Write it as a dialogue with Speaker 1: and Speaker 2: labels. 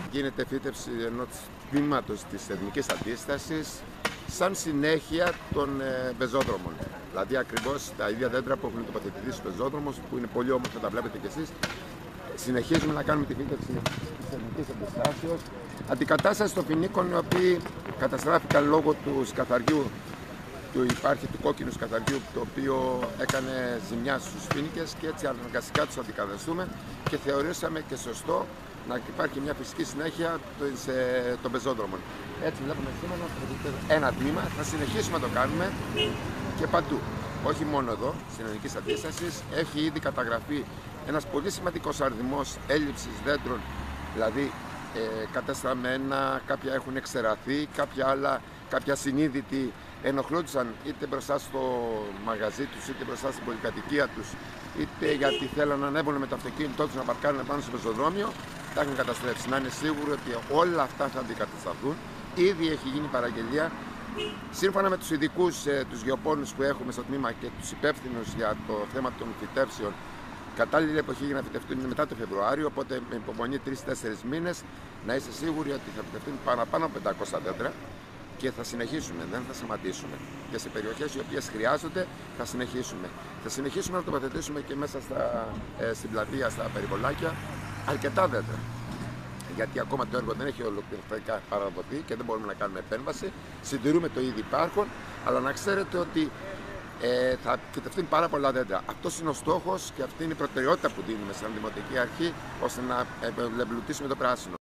Speaker 1: γίνεται φύτευση ενός τμήματος της εθνικής αντίστασης σαν συνέχεια των πεζόδρομων. Δηλαδή ακριβώς τα ίδια δέντρα που έχουν τοποθετηθεί στους πεζόδρομους, που είναι πολύ όμορφα, τα βλέπετε κι εσείς. Συνεχίζουμε να κάνουμε τη φύτευση της εθνικής αντιστάσεως. Αντικατάσταση των φοινίκων οι οποίοι καταστράφηκαν λόγω του σκαθαριού. Υπάρχει του κόκκινου σκαθαριού, το οποίο έκανε ζημιά στους φοίνικες, και έτσι αναγκαστικά τους αντικαταστούμε και θεωρήσαμε και σωστό να υπάρχει μια φυσική συνέχεια των πεζόδρομων. Έτσι βλέπουμε σήμερα ένα τμήμα, θα συνεχίσουμε να το κάνουμε και παντού. Όχι μόνο εδώ, στην εθνική αντίσταση, έχει ήδη καταγραφεί ένας πολύ σημαντικός αριθμός έλλειψης δέντρων, δηλαδή κατεστραμμένα, κάποια έχουν εξεραθεί, κάποια συνείδητοι ενοχλούνταν είτε μπροστά στο μαγαζί τους, είτε μπροστά στην πολυκατοικία τους, είτε γιατί θέλουν να ανέβουν με το αυτοκίνητό τους να παρκάρουν πάνω στο πεζοδρόμιο, τα έχουν καταστρέψει. Να είναι σίγουροι ότι όλα αυτά θα αντικατασταθούν. Ήδη έχει γίνει παραγγελία. Σύμφωνα με τους ειδικούς, τους γεωπόνους που έχουμε στο τμήμα και τους υπεύθυνους για το θέμα των φυτέψεων, κατάλληλη εποχή για να φυτευτούν είναι μετά το Φεβρουάριο, οπότε με υπομονή 3-4 μήνες να είστε σίγουροι ότι θα φυτευτούν παραπάνω από 500 δέντρα και θα συνεχίσουμε, δεν θα σταματήσουμε. Και σε περιοχές οι οποίες χρειάζονται θα συνεχίσουμε. Θα συνεχίσουμε να τοποθετήσουμε και μέσα στην πλατεία, στα περιβολάκια, αρκετά δέντρα. Γιατί ακόμα το έργο δεν έχει ολοκληρωτικά παραδοθεί και δεν μπορούμε να κάνουμε επέμβαση. Συντηρούμε το ήδη υπάρχον, αλλά να ξέρετε ότι θα φυτευτούν πάρα πολλά δέντρα. Αυτός είναι ο στόχος και αυτή είναι η προτεραιότητα που δίνουμε σαν Δημοτική Αρχή, ώστε να εμπλουτίσουμε το πράσινο.